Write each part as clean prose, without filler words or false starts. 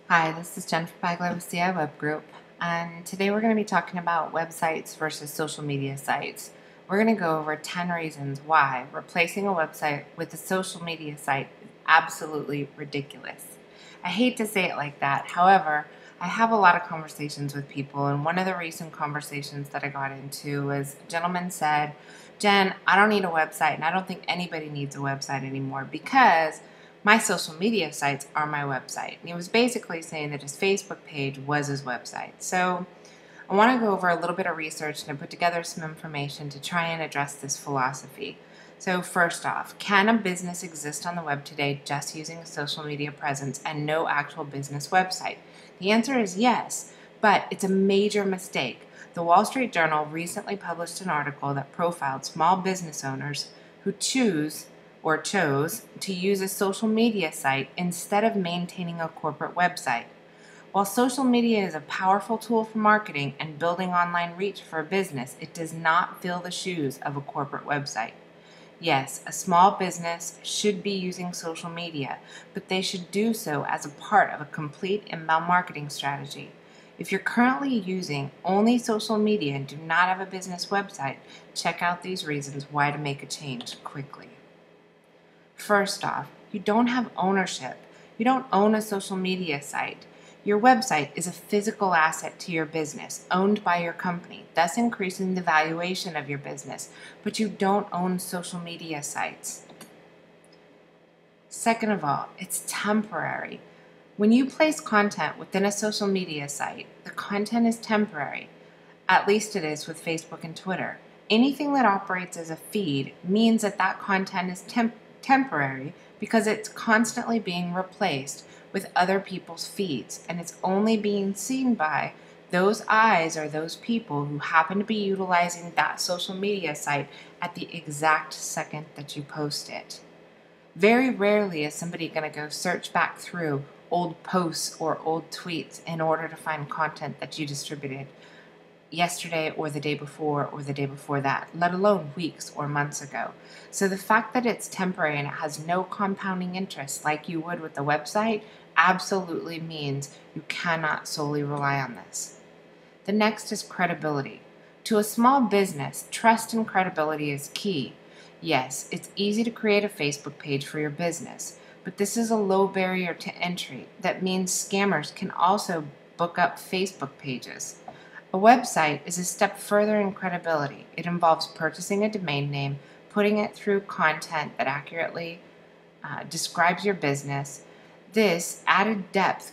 Hi, this is Jennifer Bagler with CI Web Group, and today we're going to be talking about websites versus social media sites. We're going to go over 10 reasons why replacing a website with a social media site is absolutely ridiculous. I hate to say it like that, however, I have a lot of conversations with people, and one of the recent conversations that I got into was a gentleman said, Jen, I don't need a website, and I don't think anybody needs a website anymore because my social media sites are my website. And he was basically saying that his Facebook page was his website. So I want to go over a little bit of research and I put together some information to try and address this philosophy. So first off, can a business exist on the web today just using a social media presence and no actual business website? The answer is yes, but it's a major mistake. The Wall Street Journal recently published an article that profiled small business owners who chose to use a social media site instead of maintaining a corporate website. While social media is a powerful tool for marketing and building online reach for a business, it does not fill the shoes of a corporate website. Yes, a small business should be using social media, but they should do so as a part of a complete inbound marketing strategy. If you're currently using only social media and do not have a business website, check out these reasons why to make a change quickly. First off, you don't have ownership. You don't own a social media site. Your website is a physical asset to your business, owned by your company, thus increasing the valuation of your business, but you don't own social media sites. Second of all, it's temporary. When you place content within a social media site, the content is temporary. At least it is with Facebook and Twitter. Anything that operates as a feed means that that content is temporary because it's constantly being replaced with other people's feeds, and it's only being seen by those eyes or those people who happen to be utilizing that social media site at the exact second that you post it. Very rarely is somebody going to go search back through old posts or old tweets in order to find content that you distributed yesterday or the day before that, let alone weeks or months ago. So the fact that it's temporary and it has no compounding interest like you would with the website absolutely means you cannot solely rely on this. The next is credibility. To a small business, trust and credibility is key. Yes, it's easy to create a Facebook page for your business, but this is a low barrier to entry. That means scammers can also book up Facebook pages. A website is a step further in credibility. It involves purchasing a domain name, putting it through content that accurately describes your business. This added depth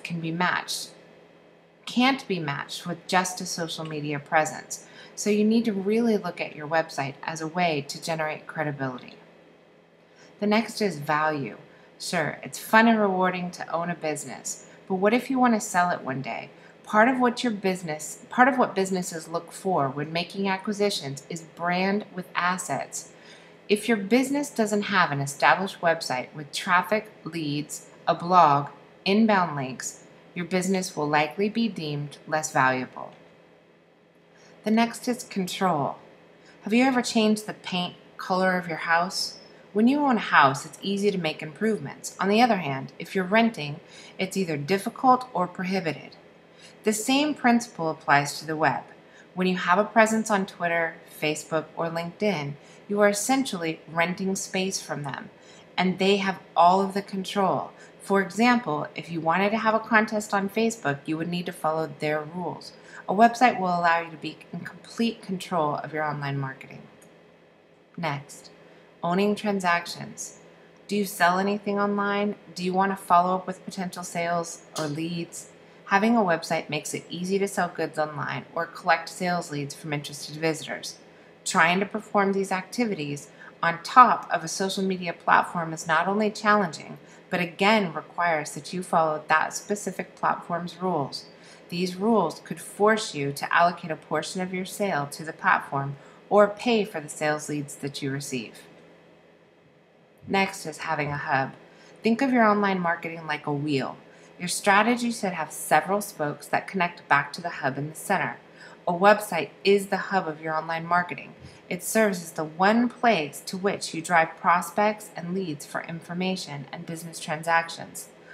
can't be matched with just a social media presence. So you need to really look at your website as a way to generate credibility. The next is value. Sure, it's fun and rewarding to own a business, but what if you want to sell it one day? Part of what businesses look for when making acquisitions is brand with assets. If your business doesn't have an established website with traffic, leads, a blog, inbound links, your business will likely be deemed less valuable. The next is control. Have you ever changed the paint color of your house? When you own a house, it's easy to make improvements. On the other hand, if you're renting, it's either difficult or prohibited. The same principle applies to the web. When you have a presence on Twitter, Facebook, or LinkedIn, you are essentially renting space from them, and they have all of the control. For example, if you wanted to have a contest on Facebook, you would need to follow their rules. A website will allow you to be in complete control of your online marketing. Next, owning transactions. Do you sell anything online? Do you want to follow up with potential sales or leads? Having a website makes it easy to sell goods online or collect sales leads from interested visitors. Trying to perform these activities on top of a social media platform is not only challenging, but again requires that you follow that specific platform's rules. These rules could force you to allocate a portion of your sale to the platform or pay for the sales leads that you receive. Next is having a hub. Think of your online marketing like a wheel. Your strategy should have several spokes that connect back to the hub in the center. A website is the hub of your online marketing. It serves as the one place to which you drive prospects and leads for information and business transactions.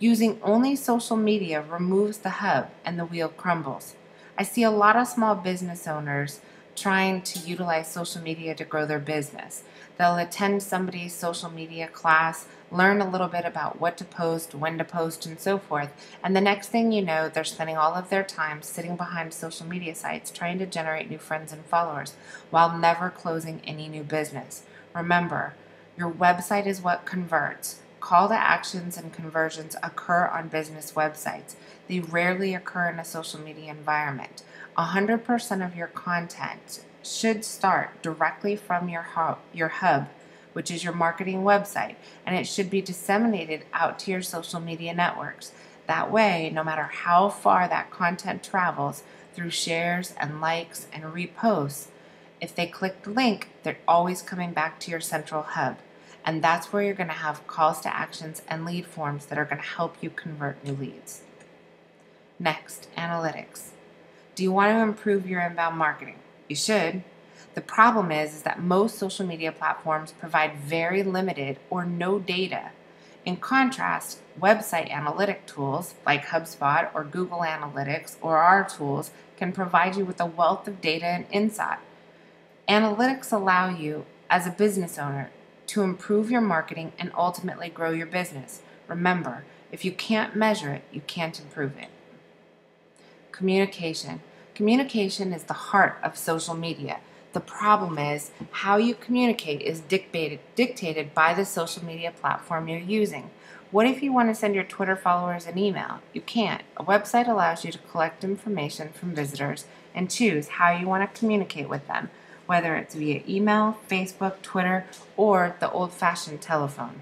Using only social media removes the hub and the wheel crumbles. I see a lot of small business owners trying to utilize social media to grow their business. They'll attend somebody's social media class, learn a little bit about what to post, when to post, and so forth, and the next thing you know, they're spending all of their time sitting behind social media sites trying to generate new friends and followers while never closing any new business. Remember, your website is what converts. Call to actions and conversions occur on business websites. They rarely occur in a social media environment. 100% of your content should start directly from your hub, which is your marketing website, and it should be disseminated out to your social media networks. That way, no matter how far that content travels through shares and likes and reposts, if they click the link, they're always coming back to your central hub. And that's where you're going to have calls to actions and lead forms that are going to help you convert new leads. Next, analytics. Do you want to improve your inbound marketing? You should. The problem is that most social media platforms provide very limited or no data. In contrast, website analytic tools like HubSpot or Google Analytics or our tools can provide you with a wealth of data and insight. Analytics allow you, as a business owner, to improve your marketing and ultimately grow your business. Remember, if you can't measure it, you can't improve it. Communication. Communication is the heart of social media. The problem is how you communicate is dictated by the social media platform you're using. What if you want to send your Twitter followers an email? You can't. A website allows you to collect information from visitors and choose how you want to communicate with them, whether it's via email, Facebook, Twitter, or the old-fashioned telephone.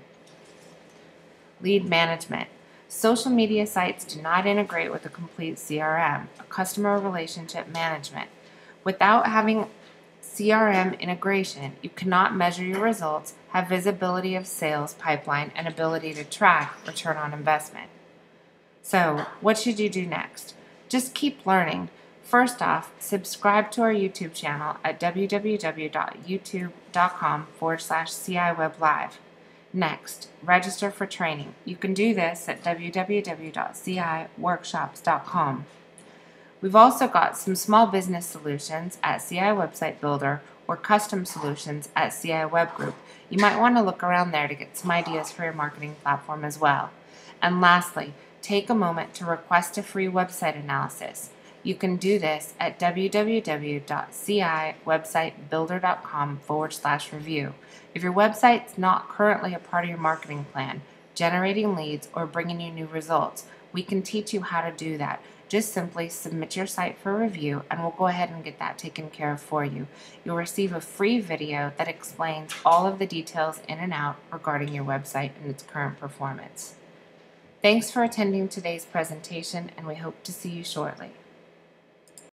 Lead management. Social media sites do not integrate with a complete CRM, a customer relationship management. Without having CRM integration, you cannot measure your results, have visibility of sales pipeline, and ability to track return on investment. So, what should you do next? Just keep learning. First off, subscribe to our YouTube channel at www.youtube.com/CIWebLive. Next, register for training. You can do this at www.ciworkshops.com. We've also got some small business solutions at CI Website Builder or custom solutions at CI Web Group. You might want to look around there to get some ideas for your marketing platform as well. And lastly, take a moment to request a free website analysis. You can do this at www.ciwebsitebuilder.com/review. If your website's not currently a part of your marketing plan, generating leads, or bringing you new results, we can teach you how to do that. Just simply submit your site for review and we'll go ahead and get that taken care of for you. You'll receive a free video that explains all of the details in and out regarding your website and its current performance. Thanks for attending today's presentation, and we hope to see you shortly.